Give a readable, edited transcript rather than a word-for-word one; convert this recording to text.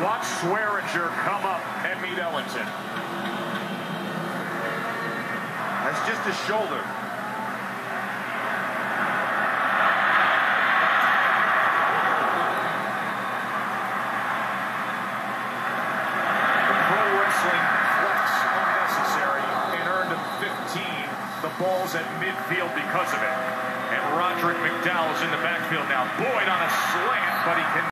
Watch Swearinger come up and meet Ellington. That's just his shoulder. The pro wrestling flex unnecessary and earned him 15. The ball's at midfield because of it. And Roderick McDowell's in the backfield now. Boyd on a slant, but he can